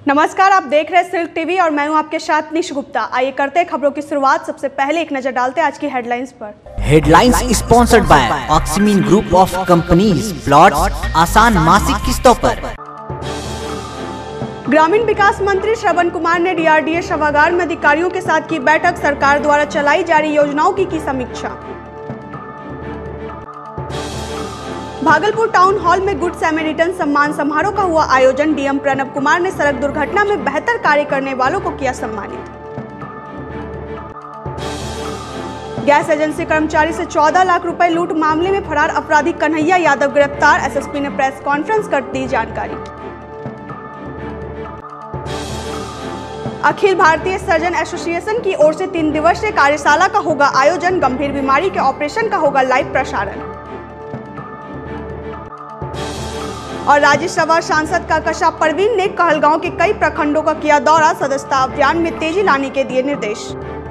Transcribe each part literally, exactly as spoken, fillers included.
नमस्कार, आप देख रहे हैं सिल्क टीवी और मैं हूं आपके साथ निश गुप्ता। आइए करते हैं खबरों की शुरुआत। सबसे पहले एक नजर डालते हैं आज की हेडलाइंस पर। Headlines sponsored by Oxymeen group of companies. Plots आसान मासिक किस्तों पर। ग्रामीण विकास मंत्री श्रवण कुमार ने डीआरडीए सभागार में अधिकारियों के साथ की बैठक। सरकार द्वारा चलाई जा रही योजनाओं की की समीक्षा। भागलपुर टाउन हॉल में गुड सैमरिटन सम्मान समारोह का हुआ आयोजन। डीएम प्रणब कुमार ने सड़क दुर्घटना में बेहतर कार्य करने वालों को किया सम्मानित। गैस एजेंसी कर्मचारी से चौदह लाख रुपए लूट मामले में फरार अपराधी कन्हैया यादव गिरफ्तार। एसएसपी ने प्रेस कॉन्फ्रेंस कर दी जानकारी। अखिल भारतीय सर्जन एसोसिएशन की ओर से तीन दिवसीय कार्यशाला का होगा आयोजन। गंभीर बीमारी के ऑपरेशन का होगा लाइव प्रसारण। और राज्यसभा सांसद काकशा परवीन ने कहलगांव के कई प्रखंडों का किया दौरा। सदस्यता अभियान में तेजी लाने के दिए निर्देश।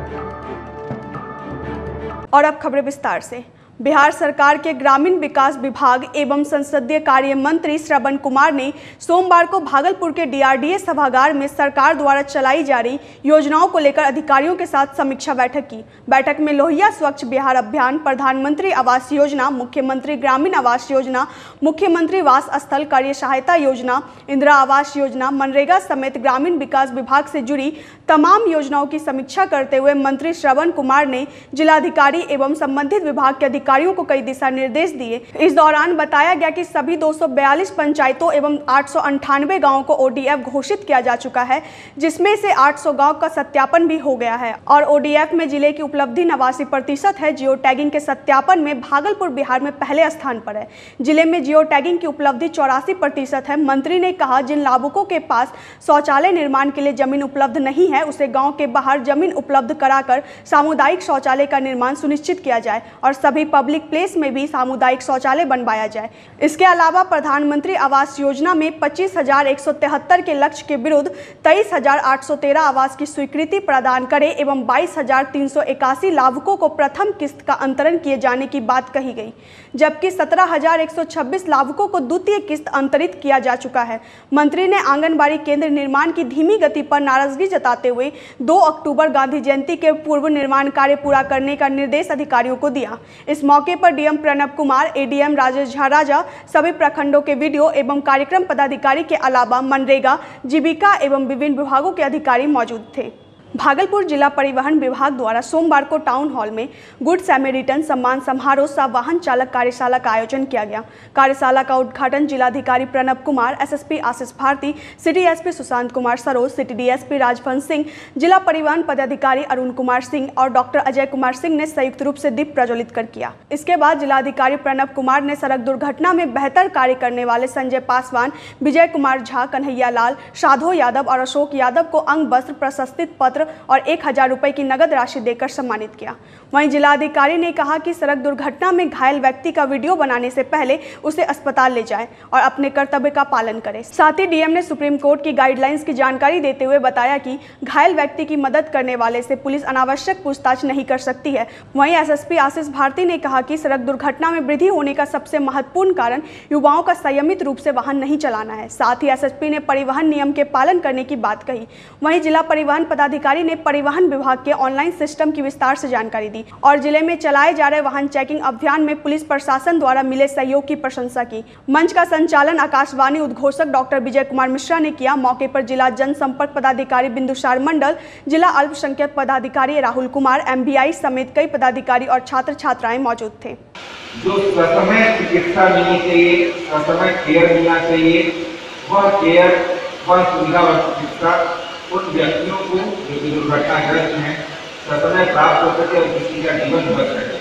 और अब खबरें विस्तार से। बिहार सरकार के ग्रामीण विकास विभाग एवं संसदीय कार्य मंत्री श्रवण कुमार ने सोमवार को भागलपुर के डीआरडीए सभागार में सरकार द्वारा चलाई जा रही योजनाओं को लेकर अधिकारियों के साथ समीक्षा बैठक की। बैठक में लोहिया स्वच्छ बिहार अभियान, प्रधानमंत्री आवास योजना, मुख्यमंत्री ग्रामीण आवास योजना, मुख्यमंत्री वास स्थल कार्य सहायता योजना, इंदिरा आवास योजना, मनरेगा समेत ग्रामीण विकास विभाग से जुड़ी तमाम योजनाओं की समीक्षा करते हुए मंत्री श्रवण कुमार ने जिलाधिकारी एवं संबंधित विभाग के अधिकारियों को कई दिशा निर्देश दिए। इस दौरान बताया गया कि सभी दो सौ बयालीस पंचायतों एवं आठ सौ अंठानवे गाँव को ओडीएफ घोषित किया जा चुका है, जिसमें से आठ सौ गाँव का सत्यापन भी हो गया है और ओडीएफ में जिले की उपलब्धि नवासी प्रतिशत है। जियो टैगिंग के सत्यापन में भागलपुर बिहार में पहले स्थान पर है। जिले में जियो टैगिंग की उपलब्धि चौरासी प्रतिशत है। मंत्री ने कहा, जिन लाभुकों के पास शौचालय निर्माण के लिए जमीन उपलब्ध नहीं है उसे गांव के बाहर जमीन उपलब्ध कराकर सामुदायिक शौचालय का निर्माण सुनिश्चित किया जाए और सभी पब्लिक प्लेस में भी सामुदायिक शौचालय बनवाया जाए। इसके अलावा प्रधानमंत्री आवास योजना में पच्चीस हजार एक सौ तिहत्तर के लक्ष्य के विरुद्ध तेईस हजार आठ सौ तेरह आवास की स्वीकृति प्रदान करे एवं बाईस हजार तीन सौ इक्यासी लाभुकों को प्रथम किस्त का अंतरण किए जाने की बात कही गई, जबकि सत्रह हजार एक सौ छब्बीस लाभुकों को द्वितीय किस्त अंतरित किया जा चुका है। मंत्री ने आंगनबाड़ी केंद्र निर्माण की धीमी गति पर नाराजगी जताते हुए दो अक्टूबर गांधी जयंती के पूर्व निर्माण कार्य पूरा करने का निर्देश अधिकारियों को दिया। इस मौके पर डीएम प्रणब कुमार, एडीएम राजेश झा राजा, सभी प्रखंडों के वीडियो एवं कार्यक्रम पदाधिकारी के अलावा मनरेगा, जीविका एवं विभिन्न विभागों के अधिकारी मौजूद थे। भागलपुर जिला परिवहन विभाग द्वारा सोमवार को टाउन हॉल में गुड सैमरिटन सम्मान समारोह सह वाहन चालक कार्यशाला का आयोजन किया गया। कार्यशाला का उद्घाटन जिलाधिकारी Pranab Kumar, SSP Ashish Bharti, city SP Sushant Kumar Saroj, city DSP Rajvansh Singh, जिला परिवहन पदाधिकारी अरुण कुमार सिंह और डॉक्टर अजय कुमार सिंह ने संयुक्त रूप से दीप प्रज्वलित कर किया। इसके बाद जिलाधिकारी प्रणब कुमार ने सड़क दुर्घटना में बेहतर कार्य करने वाले संजय पासवान, विजय कुमार झा, कन्हैया लाल, साधो यादव और अशोक यादव को अंग वस्त्र, प्रशस्ति पत्र और एक हजार रुपए की नगद राशि देकर सम्मानित किया। वहीं जिलाधिकारी ने कहा कि सड़क दुर्घटना में घायल व्यक्ति का वीडियो बनाने से पहले उसे अस्पताल ले जाएं और अपने कर्तव्य का पालन करें। साथ ही डीएम ने सुप्रीम कोर्ट की गाइडलाइंस की जानकारी देते हुए बताया कि घायल व्यक्ति की मदद करने वाले से पुलिस अनावश्यक पूछताछ नहीं कर सकती है। वहीं एसएसपी आशीष भारती ने कहा कि सड़क दुर्घटना में वृद्धि होने का सबसे महत्वपूर्ण कारण युवाओं का संयमित रूप से वाहन नहीं चलाना है। साथ ही एसएसपी ने परिवहन नियम के पालन करने की बात कही। वहीं जिला परिवहन पदाधिकारी ने परिवहन विभाग के ऑनलाइन सिस्टम की विस्तार से जानकारी दी और जिले में चलाए जा रहे वाहन चेकिंग अभियान में पुलिस प्रशासन द्वारा मिले सहयोग की प्रशंसा की। मंच का संचालन आकाशवाणी उद्घोषक डॉक्टर विजय कुमार मिश्रा ने किया। मौके पर जिला जनसंपर्क पदाधिकारी बिंदुसार मंडल, जिला अल्पसंख्यक पदाधिकारी राहुल कुमार, एमबीआई समेत कई पदाधिकारी और छात्र छात्राएं मौजूद थे। जो ससमय चिकित्सा मिलनी चाहिए, ससमय केयर मिलना चाहिए, वह केयर, वह सुविधा व चिकित्सा उन व्यक्तियों को जो दुर्घटनाग्रस्त हैं ससमय प्राप्त हो सके और किसी का जीवन बच सके।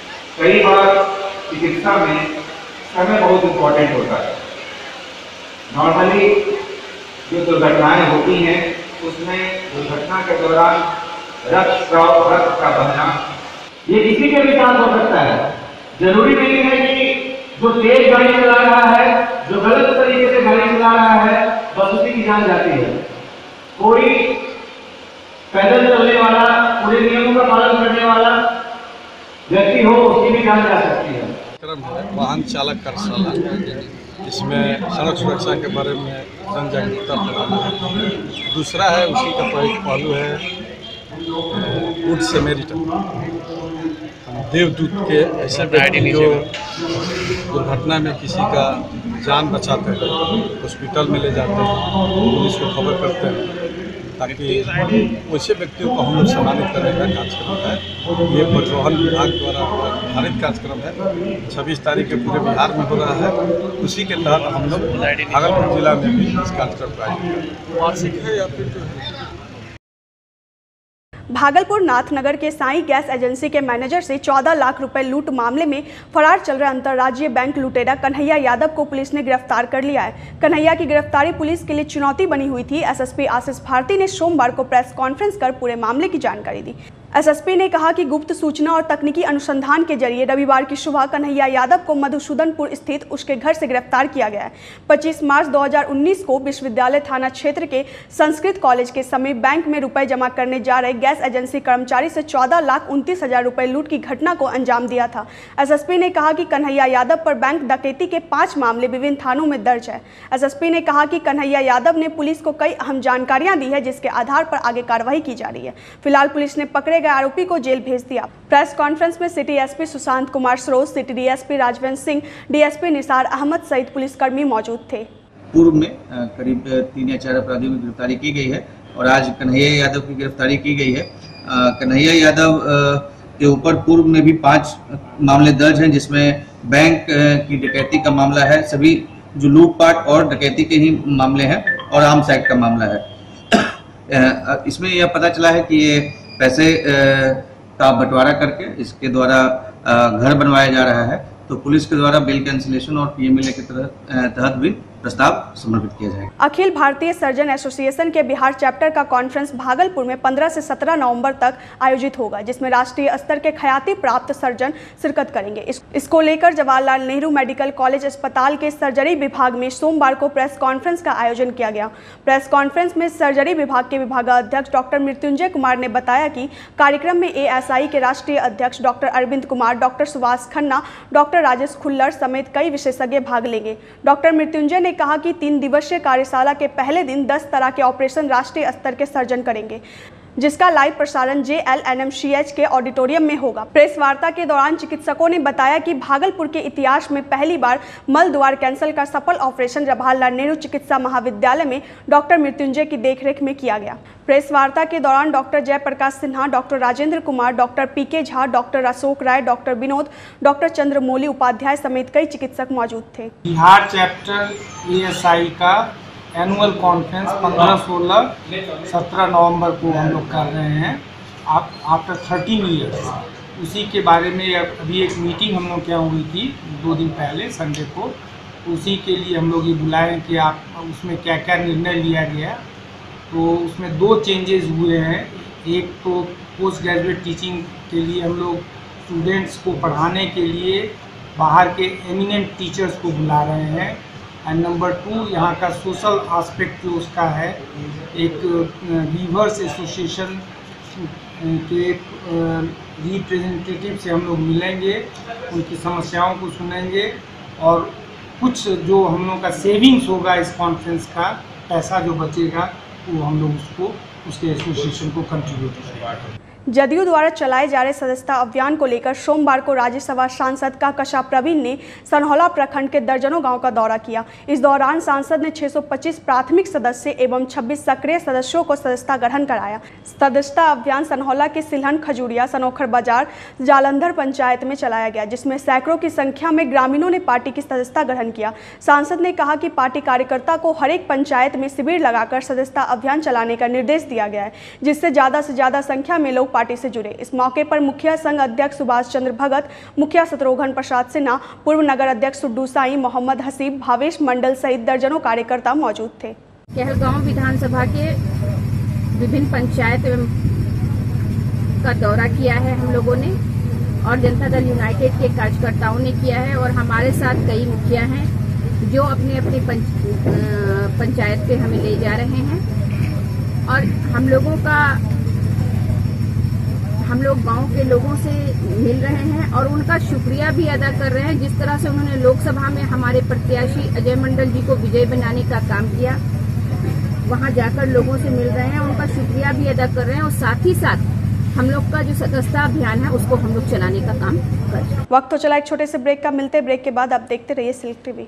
कई बार चिकित्सा में समय बहुत इम्पोर्टेंट होता है। नॉर्मली जो दुर्घटनाएं होती हैं उसमें दुर्घटना के दौरान रक्त स्राव, रक्त का बहना, ये किसी के भी साथ हो सकता है। जरूरी नहीं है कि जो तेज गाड़ी चला रहा है, जो गलत तरीके से गाड़ी चला रहा है, बस उसी की जान जाती है। कोई पैदल चलने वाला, पूरे नियमों का पालन करने वाला व्यक्ति हो, उसकी भी जान जा सकती है। वाहन चालक कार्यशाला इसमें सड़क सुरक्षा के बारे में जन जागरूकता फैलाना है। दूसरा है उसी का पहलू है गुड सैमरिटन, देवदूत के ऐसे व्यक्ति जो दुर्घटना में किसी का जान बचाते हैं, हॉस्पिटल में ले जाते हैं, पुलिस को खबर करते हैं, ताकि वैसे व्यक्तियों को हम लोग सम्मानित करने का कार्यक्रम है। ये परिवहन विभाग द्वारा निर्धारित कार्यक्रम है, छब्बीस तारीख के पूरे बिहार में हो रहा है। उसी के तहत हम लोग भागलपुर जिला में भी इस कार्यक्रम का आयोजन करें। वार्षिक है या फिर जो है भागलपुर नाथनगर के साई गैस एजेंसी के मैनेजर से चौदह लाख रुपए लूट मामले में फरार चल रहे अंतर्राज्यीय बैंक लुटेरा कन्हैया यादव को पुलिस ने गिरफ्तार कर लिया है। कन्हैया की गिरफ्तारी पुलिस के लिए चुनौती बनी हुई थी। एसएसपी आशीष भारती ने सोमवार को प्रेस कॉन्फ्रेंस कर पूरे मामले की जानकारी दी। एसएसपी ने कहा कि गुप्त सूचना और तकनीकी अनुसंधान के जरिए रविवार की सुबह कन्हैया यादव को मधुसूदनपुर स्थित उसके घर से गिरफ्तार किया गया है। पच्चीस मार्च दो हज़ार उन्नीस को विश्वविद्यालय थाना क्षेत्र के संस्कृत कॉलेज के समीप बैंक में रुपए जमा करने जा रहे गैस एजेंसी कर्मचारी से चौदह लाख उनतीस हजार रुपए लूट की घटना को अंजाम दिया था। एसएसपी ने कहा कि कन्हैया यादव पर बैंक डकैती के पांच मामले विभिन्न थानों में दर्ज है। एसएसपी ने कहा कि कन्हैया यादव ने पुलिस को कई अहम जानकारियां दी है, जिसके आधार पर आगे कार्रवाई की जा रही है। फिलहाल पुलिस ने पकड़े गए आरोपी को जेल भेज दिया। प्रेस कॉन्फ्रेंस में city SP Sushant Kumar Saroj, city DSP Rajvansh Singh, DSP Nisar Ahmad सहित पुलिसकर्मी मौजूद थे। पूर्व में करीब तीन या चार अपराधियों की गिरफ्तारी की गई है और आज कन्हैया यादव की गिरफ्तारी की गई है। कन्हैया यादव के ऊपर पूर्व में भी पांच मामले दर्ज हैं, जिसमें बैंक की डकैती का मामला है, सभी जो लूटपाट और डकैती के ही मामले हैं और आर्म्स एक्ट का मामला है। इसमें यह पता चला है कि ये पैसे का बंटवारा करके इसके द्वारा घर बनवाया जा रहा है, तो पुलिस के द्वारा बिल कैंसिलेशन और पीएमएलए के तहत भी प्रस्ताव समर्पित किया जाएगा। अखिल भारतीय सर्जन एसोसिएशन के बिहार चैप्टर का कॉन्फ्रेंस भागलपुर में पंद्रह से सत्रह नवंबर तक आयोजित होगा, जिसमें राष्ट्रीय स्तर के ख्याति प्राप्त सर्जन शिरकत करेंगे। इस, इसको लेकर जवाहरलाल नेहरू मेडिकल कॉलेज अस्पताल के सर्जरी विभाग में सोमवार को प्रेस कॉन्फ्रेंस का आयोजन किया गया। प्रेस कॉन्फ्रेंस में सर्जरी विभाग के विभागाध्यक्ष डॉक्टर मृत्युंजय कुमार ने बताया कि कार्यक्रम में एएसआई के राष्ट्रीय अध्यक्ष doctor Arvind Kumar, doctor Subhash Khanna, doctor Rajesh Khullar समेत कई विशेषज्ञ भाग लेंगे। डॉक्टर मृत्युंजय ने कहा कि तीन दिवसीय कार्यशाला के पहले दिन दस तरह के ऑपरेशन राष्ट्रीय स्तर के सर्जन करेंगे, जिसका लाइव प्रसारण J L N M C H के ऑडिटोरियम में होगा। प्रेस वार्ता के दौरान चिकित्सकों ने बताया कि भागलपुर के इतिहास में पहली बार मल द्वार कैंसर का सफल ऑपरेशन जवाहरलाल नेहरू चिकित्सा महाविद्यालय में डॉक्टर मृत्युंजय की देखरेख में किया गया। प्रेस वार्ता के दौरान doctor Jaiprakash Sinha, doctor Rajendra Kumar, doctor P K Jha, doctor Ashok Rai, doctor Vinod, doctor Chandramouli Upadhyay समेत कई चिकित्सक मौजूद थे। बिहार चैप्टर एएसआई का एनुअल कॉन्फ्रेंस पंद्रह, सोलह, सत्रह नवंबर को हम लोग कर रहे हैं आप आफ्टर थर्टीन ईयर्स। उसी के बारे में अभी एक मीटिंग हम लोग क्या हुई थी दो दिन पहले संडे को, उसी के लिए हम लोग ये बुलाए कि आप उसमें क्या क्या निर्णय लिया गया। तो उसमें दो चेंजेस हुए हैं। एक तो पोस्ट ग्रेजुएट टीचिंग के लिए हम लोग स्टूडेंट्स को पढ़ाने के लिए बाहर के एमिनेंट टीचर्स को बुला रहे हैं। एंड नंबर टू, यहाँ का सोशल एस्पेक्ट जो उसका है, एक वीवर्स एसोसिएशन के रिप्रेजेंटेटिव से हम लोग मिलेंगे, उनकी समस्याओं को सुनेंगे और कुछ जो हम लोग का सेविंग्स होगा इस कॉन्फ्रेंस का पैसा जो बचेगा वो हम लोग उसको उसके एसोसिएशन को कंट्रीब्यूट करेंगे। जदयू द्वारा चलाए जा रहे सदस्यता अभियान को लेकर सोमवार को राज्यसभा सांसद काका प्रवीण ने सनहौला प्रखंड के दर्जनों गांव का दौरा किया। इस दौरान सांसद ने छह सौ पच्चीस प्राथमिक सदस्य एवं छब्बीस सक्रिय सदस्यों को सदस्यता ग्रहण कराया। सदस्यता अभियान सनहौला के सिलहन, खजूरिया, सनोखर बाजार, जालंधर पंचायत में चलाया गया, जिसमें सैकड़ों की संख्या में ग्रामीणों ने पार्टी की सदस्यता ग्रहण किया। सांसद ने कहा कि पार्टी कार्यकर्ता को हर एक पंचायत में शिविर लगाकर सदस्यता अभियान चलाने का निर्देश दिया गया है, जिससे ज्यादा से ज्यादा संख्या में लोग पार्टी से जुड़े। इस मौके पर मुखिया संघ अध्यक्ष सुभाष चंद्र भगत, मुखिया शत्रुघ्न प्रसाद सिन्हा, पूर्व नगर अध्यक्ष सुड्डू साई, मोहम्मद हसीब, भावेश मंडल सहित दर्जनों कार्यकर्ता मौजूद थे। कहलगांव विधानसभा के विभिन्न पंचायत का दौरा किया है हम लोगों ने और जनता दल यूनाइटेड के कार्यकर्ताओं ने किया है और हमारे साथ कई मुखिया हैं जो अपने अपने पंच, पंचायत पे हमें ले जा रहे हैं और हम लोगों का हम लोग गांव के लोगों से मिल रहे हैं और उनका शुक्रिया भी अदा कर रहे हैं। जिस तरह से उन्होंने लोकसभा में हमारे प्रत्याशी अजय मंडल जी को विजयी बनाने का काम किया, वहां जाकर लोगों से मिल रहे हैं, उनका शुक्रिया भी अदा कर रहे हैं और साथ ही साथ हम लोग का जो सदस्यता अभियान है उसको हम लोग चलाने का काम कर रहे हैं। वक्त तो चला एक छोटे से ब्रेक का, मिलते ब्रेक के बाद आप देखते रहिए सिल्क टीवी।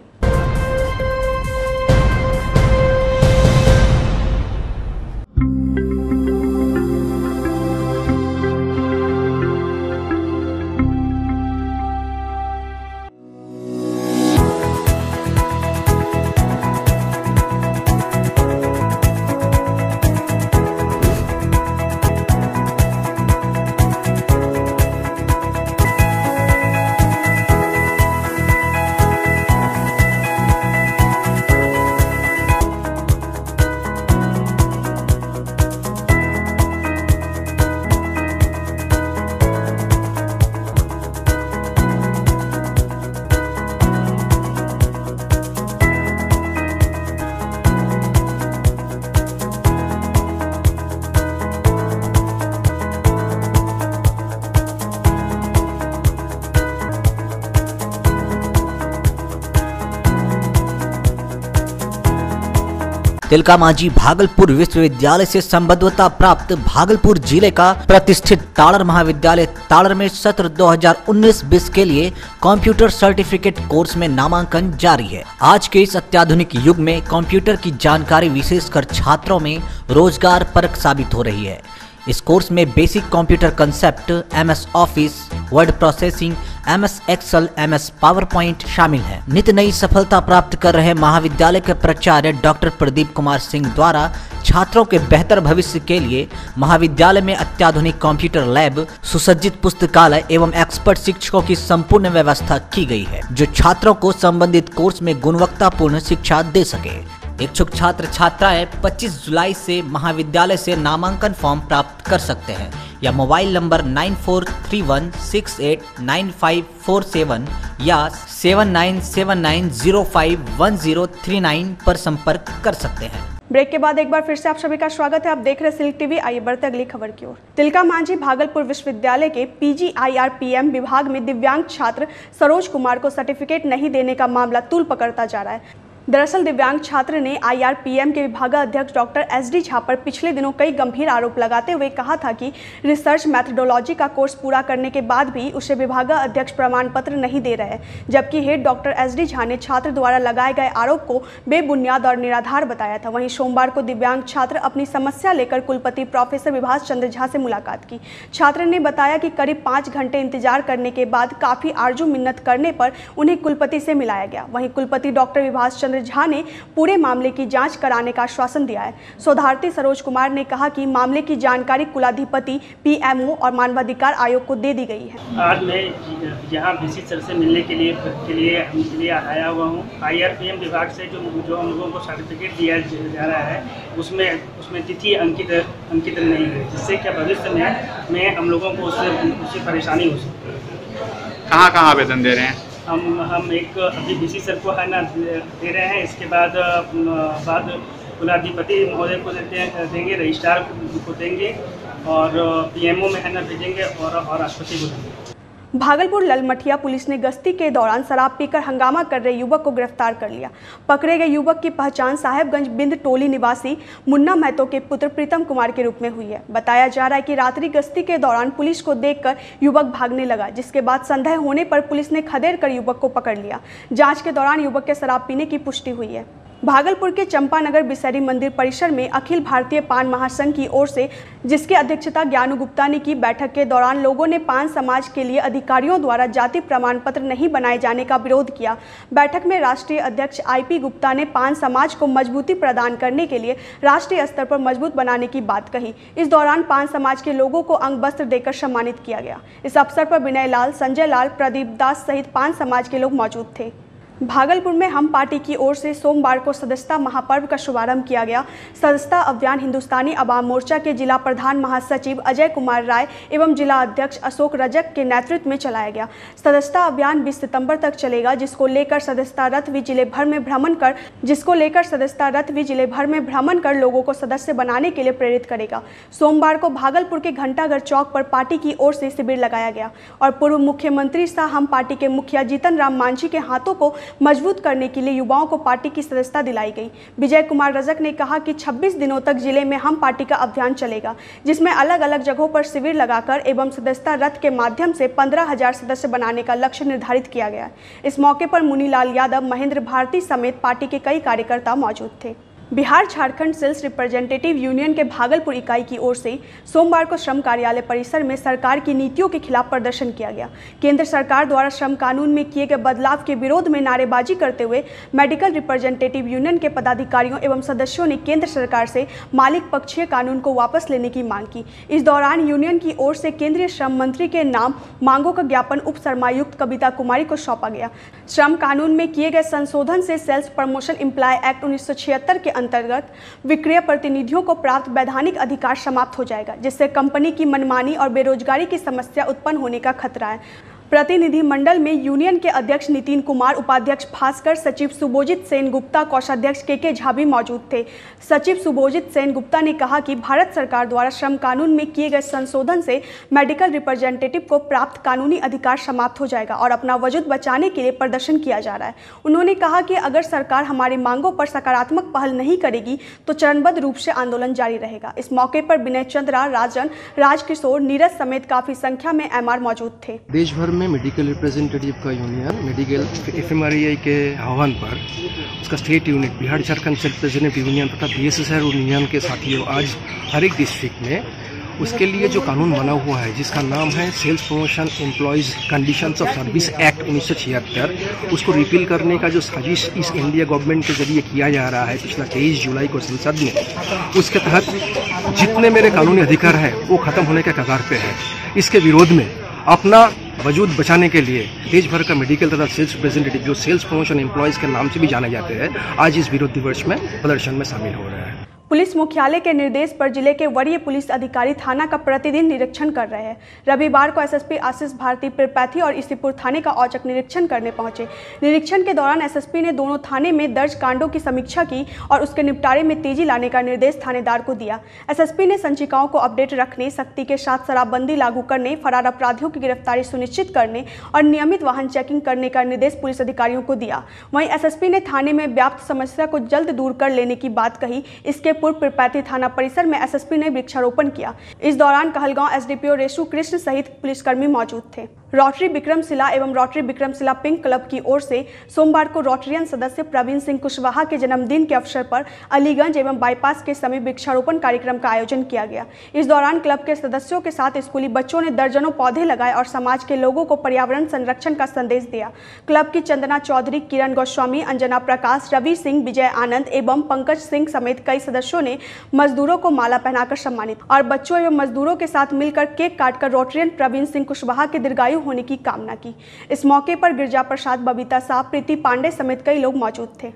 तिलका मांझी भागलपुर विश्वविद्यालय से संबद्धता प्राप्त भागलपुर जिले का प्रतिष्ठित ताड़र महाविद्यालय ताड़र में सत्र दो हज़ार उन्नीस बीस के लिए कंप्यूटर सर्टिफिकेट कोर्स में नामांकन जारी है। आज के इस अत्याधुनिक युग में कंप्यूटर की जानकारी विशेषकर छात्रों में रोजगार परक साबित हो रही है। इस कोर्स में basic computer concept, MS office, word processing, MS Excel, MS power point शामिल है। नित नई सफलता प्राप्त कर रहे महाविद्यालय के प्राचार्य डॉक्टर प्रदीप कुमार सिंह द्वारा छात्रों के बेहतर भविष्य के लिए महाविद्यालय में अत्याधुनिक कंप्यूटर लैब, सुसज्जित पुस्तकालय एवं एक्सपर्ट शिक्षकों की संपूर्ण व्यवस्था की गई है, जो छात्रों को संबंधित कोर्स में गुणवत्तापूर्ण शिक्षा दे सके। इच्छुक छात्र छात्राएं पच्चीस जुलाई से महाविद्यालय से नामांकन फॉर्म प्राप्त कर सकते हैं या mobile number nine four three one six eight nine five four seven या seven nine seven nine zero five one zero three nine पर संपर्क कर सकते हैं। ब्रेक के बाद एक बार फिर से आप सभी का स्वागत है। आप देख रहे हैं सिल्क टीवी। आइए बढ़ते अगली खबर की ओर। तिलका मांझी भागलपुर विश्वविद्यालय के पीजीआईआरपीएम विभाग में दिव्यांग छात्र सरोज कुमार को सर्टिफिकेट नहीं देने का मामला तूल पकड़ता जा रहा है। दरअसल दिव्यांग छात्र ने आईआरपीएम के विभागाध्यक्ष डॉक्टर एस डी झा पर पिछले दिनों कई गंभीर आरोप लगाते हुए कहा था कि रिसर्च मैथडोलॉजी का कोर्स पूरा करने के बाद भी उसे विभागाध्यक्ष प्रमाण पत्र नहीं दे रहे, जबकि head doctor S D Jha ने छात्र द्वारा लगाए गए आरोप को बेबुनियाद और निराधार बताया था। वहीं सोमवार को दिव्यांग छात्र अपनी समस्या लेकर कुलपति प्रोफेसर विभास चंद्र झा से मुलाकात की। छात्र ने बताया कि करीब पाँच घंटे इंतजार करने के बाद काफ़ी आरजू मिन्नत करने पर उन्हें कुलपति से मिलाया गया। वहीं कुलपति डॉक्टर विभास चंद्र झा ने पूरे मामले की जांच कराने का आश्वासन दिया है। शोधार्थी सरोज कुमार ने कहा कि मामले की जानकारी कुलाधिपति, पीएमओ और मानवाधिकार आयोग को दे दी गई है। आज मैं यहाँ बीसी सर से मिलने के लिए के लिए के लिए आया हुआ हूँ। आईआरपीएम विभाग से जो जो हम लोगों को सर्टिफिकेट दिया जा रहा है उसमें उसमें तिथि अंकित अंकित नहीं है, जिससे क्या भविष्य में मैं हम लोगों को उससे उससे परेशानी हो सकती है। कहाँ कहाँ आवेदन दे रहे हैं? हम हम एक अभी बीसी सर को है ना दे रहे हैं, इसके बाद बाद कुलाधिपति महोदय को देते देंगे, रजिस्ट्रार को देंगे और पीएमओ में है ना भेजेंगे और और राष्ट्रपति को देंगे। भागलपुर ललमटिया पुलिस ने गश्ती के दौरान शराब पीकर हंगामा कर रहे युवक को गिरफ्तार कर लिया। पकड़े गए युवक की पहचान साहेबगंज बिंद टोली निवासी मुन्ना महतो के पुत्र प्रीतम कुमार के रूप में हुई है। बताया जा रहा है कि रात्रि गश्ती के दौरान पुलिस को देखकर युवक भागने लगा, जिसके बाद संदेह होने पर पुलिस ने खदेड़ कर युवक को पकड़ लिया। जाँच के दौरान युवक के शराब पीने की पुष्टि हुई है। भागलपुर के चंपानगर बिसरी मंदिर परिसर में अखिल भारतीय पान महासंघ की ओर से, जिसकी अध्यक्षता ज्ञानू गुप्ता ने की, बैठक के दौरान लोगों ने पान समाज के लिए अधिकारियों द्वारा जाति प्रमाण पत्र नहीं बनाए जाने का विरोध किया। बैठक में राष्ट्रीय अध्यक्ष आईपी गुप्ता ने पान समाज को मजबूती प्रदान करने के लिए राष्ट्रीय स्तर पर मजबूत बनाने की बात कही। इस दौरान पान समाज के लोगों को अंग वस्त्र देकर सम्मानित किया गया। इस अवसर पर विनय लाल, संजय लाल, प्रदीप दास सहित पान समाज के लोग मौजूद थे। भागलपुर में हम पार्टी की ओर से सोमवार को सदस्यता महापर्व का शुभारंभ किया गया। सदस्यता अभियान हिंदुस्तानी अवाम मोर्चा के जिला प्रधान महासचिव अजय कुमार राय एवं जिला अध्यक्ष अशोक रजक के नेतृत्व में चलाया गया। सदस्यता अभियान बीस सितंबर तक चलेगा, जिसको लेकर सदस्यता रथ भी जिले भर में भ्रमण कर जिसको लेकर सदस्यता रथ भी जिले भर में भ्रमण कर लोगों को सदस्य बनाने के लिए प्रेरित करेगा। सोमवार को भागलपुर के घंटाघर चौक पर पार्टी की ओर से शिविर लगाया गया और पूर्व मुख्यमंत्री सह हम पार्टी के मुखिया जीतन राम मांझी के हाथों को मजबूत करने के लिए युवाओं को पार्टी की सदस्यता दिलाई गई। विजय कुमार रजक ने कहा कि छब्बीस दिनों तक जिले में हम पार्टी का अभियान चलेगा, जिसमें अलग अलग जगहों पर शिविर लगाकर एवं सदस्यता रथ के माध्यम से पंद्रह हजार सदस्य बनाने का लक्ष्य निर्धारित किया गया। इस मौके पर मुनीलाल यादव, महेंद्र भारती समेत पार्टी के कई कार्यकर्ता मौजूद थे। Bihar Jharkhand sales representative union के भागलपुर इकाई की ओर से सोमवार को श्रम कार्यालय परिसर में सरकार की नीतियों के खिलाफ प्रदर्शन किया गया। केंद्र सरकार द्वारा श्रम कानून में किए गए बदलाव के विरोध में नारेबाजी करते हुए मेडिकल रिप्रेजेंटेटिव यूनियन के पदाधिकारियों एवं सदस्यों ने केंद्र सरकार से मालिक पक्षीय कानून को वापस लेने की मांग की। इस दौरान यूनियन की ओर से केंद्रीय श्रम मंत्री के नाम मांगों का ज्ञापन उप शर्मायुक्त कविता कुमारी को सौंपा गया। श्रम कानून में किए गए संशोधन से सेल्स प्रमोशन एम्प्लॉय एक्ट उन्नीस सौ छिहत्तर के अंतर्गत विक्रय प्रतिनिधियों को प्राप्त वैधानिक अधिकार समाप्त हो जाएगा, जिससे कंपनी की मनमानी और बेरोजगारी की समस्या उत्पन्न होने का खतरा है। प्रतिनिधि मंडल में यूनियन के अध्यक्ष नितिन कुमार, उपाध्यक्ष भास्कर, सचिव सुबोजित सेन गुप्ता, कोषाध्यक्ष के के झा भी मौजूद थे। सचिव सुबोजित सेन गुप्ता ने कहा कि भारत सरकार द्वारा श्रम कानून में किए गए संशोधन से मेडिकल रिप्रेजेंटेटिव को प्राप्त कानूनी अधिकार समाप्त हो जाएगा और अपना वजूद बचाने के लिए प्रदर्शन किया जा रहा है। उन्होंने कहा कि अगर सरकार हमारी मांगों पर सकारात्मक पहल नहीं करेगी तो चरणबद्ध रूप से आंदोलन जारी रहेगा। इस मौके पर विनय चंद्रा, राजन, राजकिशोर, नीरज समेत काफी संख्या में एमआर मौजूद थे। देश भर में मेडिकल रिप्रेजेंटेटिव का यूनियन मेडिकल एफएमआरआई के आह्वान पर उसका state unit Bihar Jharkhand self representative union तथा बीएसएसआर यूनियन के साथियों आज हर एक डिस्ट्रिक्ट में उसके लिए जो कानून बना हुआ है जिसका नाम है sales promotion employees conditions of service act उन्नीस सौ छिहत्तर, उसको रिपील करने का जो साजिश इस इंडिया गवर्नमेंट के जरिए किया जा रहा है पिछला तेईस जुलाई को संसद में, उसके तहत जितने मेरे कानूनी अधिकार है वो खत्म होने के कगार पे है। इसके विरोध में अपना वजूद बचाने के लिए देश भर का मेडिकल तथा सेल्स रिप्रेजेंटेटिव जो सेल्स प्रमोशन एम्प्लॉयज के नाम से भी जाने जाते हैं आज इस विरोध दिवस में प्रदर्शन में शामिल हो रहे हैं। पुलिस मुख्यालय के निर्देश पर जिले के वरीय पुलिस अधिकारी थाना का प्रतिदिन निरीक्षण कर रहे हैं। रविवार को एसएसपी आशीष भारती पिरपैथी और इसीपुर थाने का औचक निरीक्षण करने पहुंचे। निरीक्षण के दौरान एसएसपी ने दोनों थाने में दर्ज कांडों की समीक्षा की और उसके निपटारे में तेजी लाने का निर्देश थानेदार को दिया। एसएसपी ने संचिकाओं को अपडेट रखने, सख्ती के साथ शराबबंदी लागू करने, फरार अपराधियों की गिरफ्तारी सुनिश्चित करने और नियमित वाहन चेकिंग करने का निर्देश पुलिस अधिकारियों को दिया। वहीं एसएसपी ने थाने में व्याप्त समस्या को जल्द दूर कर लेने की बात कही। इसके पूर्व पिरपैथी थाना परिसर में एसएसपी ने वृक्षारोपण किया। इस दौरान कहलगांव एसडीपीओ रेशु कृष्ण सहित पुलिसकर्मी मौजूद थे। रोटरी विक्रमशिला एवं रोटरी विक्रमशिला पिंक क्लब की ओर से सोमवार को रोटरियन सदस्य प्रवीण सिंह कुशवाहा के जन्मदिन के अवसर पर अलीगंज एवं बाईपास के समीप वृक्षारोपण कार्यक्रम का आयोजन किया गया। इस दौरान क्लब के सदस्यों के साथ स्कूली बच्चों ने दर्जनों पौधे लगाए और समाज के लोगों को पर्यावरण संरक्षण का संदेश दिया। क्लब की चंदना चौधरी, किरण गोस्वामी, अंजना प्रकाश, रवि सिंह, विजय आनंद एवं पंकज सिंह समेत कई सदस्यों ने मजदूरों को माला पहनाकर सम्मानित और बच्चों एवं मजदूरों के साथ मिलकर केक काटकर रोटरियन प्रवीण सिंह कुशवाहा के दीर्घायु होने की कामना की। इस मौके पर गिरजा प्रसाद, बबीता साहब, प्रीति पांडे समेत कई लोग मौजूद थे।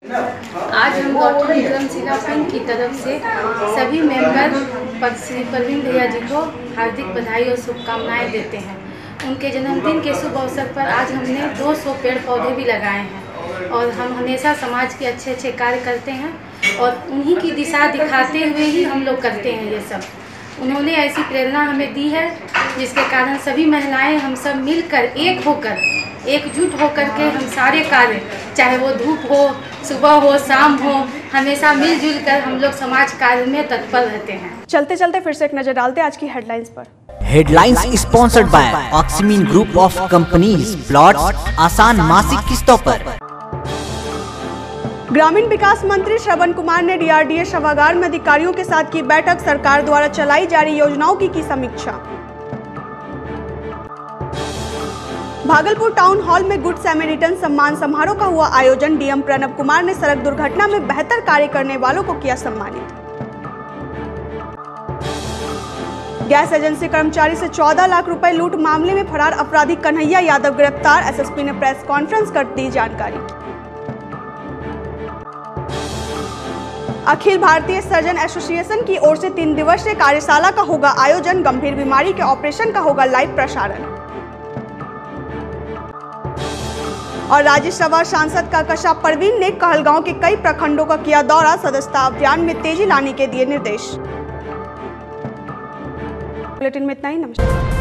आज हम रोटरी विक्रमशिला पिंक की तरफ से सभी मेंबर श्री प्रवीण भैया जी को हार्दिक बधाई और शुभकामनाएं देते हैं। उनके जन्मदिन के शुभ अवसर पर आज हमने दो सौ पेड़ पौधे भी लगाए हैं और हम हमेशा समाज के अच्छे अच्छे कार्य करते हैं और उन्हीं की दिशा दिखाते हुए ही हम लोग करते हैं ये सब। उन्होंने ऐसी प्रेरणा हमें दी है जिसके कारण सभी महिलाएं हम सब मिलकर एक होकर एकजुट होकर के हम सारे कार्य, चाहे वो धूप हो, सुबह हो, शाम हो, हमेशा मिलजुल कर हम लोग समाज कार्य में तत्पर रहते हैं। चलते चलते फिर से एक नजर डालते हैं आज की हेडलाइंस पर। Headlines sponsored by Oxymeen group of companies, plots आसान मासिक किस्तों पर। ग्रामीण विकास मंत्री श्रवण कुमार ने डीआरडीए सभागार में अधिकारियों के साथ की बैठक, सरकार द्वारा चलाई जा रही योजनाओं की की समीक्षा। भागलपुर टाउन हॉल में गुड सैमरिटन सम्मान समारोह का हुआ आयोजन। डीएम प्रणव कुमार ने सड़क दुर्घटना में बेहतर कार्य करने वालों को किया सम्मानित। गैस एजेंसी कर्मचारी से चौदह लाख रुपए लूट मामले में फरार अपराधी कन्हैया यादव गिरफ्तार, एसएसपी ने प्रेस कॉन्फ्रेंस कर दी जानकारी। अखिल भारतीय सर्जन एसोसिएशन की ओर से तीन दिवसीय कार्यशाला का होगा आयोजन, गंभीर बीमारी के ऑपरेशन का होगा लाइव प्रसारण। और राज्यसभा सांसद काकशा परवीन ने कहलगांव के कई प्रखंडों का किया दौरा, सदस्यता अभियान में तेजी लाने के दिए निर्देश। बुलेटिन में इतना ही, नमस्कार।